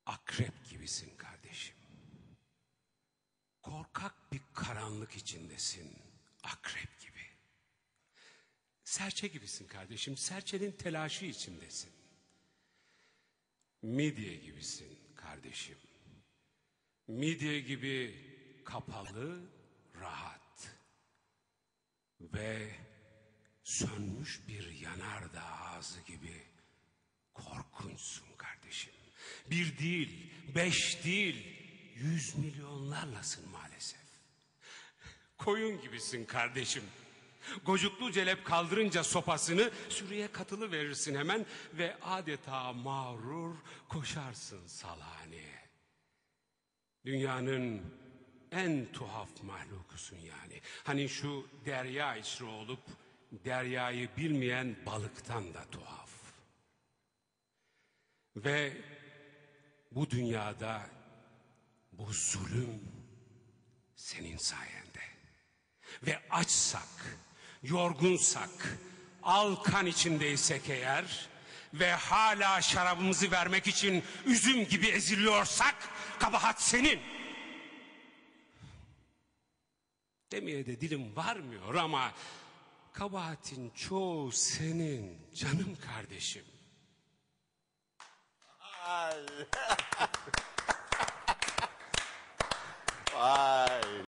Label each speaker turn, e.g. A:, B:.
A: akrep gibisin kardeşim. Korkak bir karanlık içindesin, akrep gibi. Serçe gibisin kardeşim, serçenin telaşı içindesin. Midye gibisin kardeşim. Midye gibi kapalı, rahat. Ve sönmüş bir yanardağ ağzı gibi korkunçsun kardeşim. 1 değil, 5 değil, 100 milyonlarlasın maalesef. Koyun gibisin kardeşim. Gocuklu celep kaldırınca sopasını sürüye katılı verirsin hemen ve adeta mağrur koşarsın salhaneye. Dünyanın en tuhaf mahlukusun yani. Hani şu derya içri olup deryayı bilmeyen balıktan da tuhaf. Ve bu dünyada bu zulüm senin sayende. Ve açsak, yorgunsak, alkan içindeysek eğer ve hala şarabımızı vermek için üzüm gibi eziliyorsak kabahat senin. Demeye de dilim varmıyor ama kabahatin çoğu senin canım kardeşim.
B: Vay.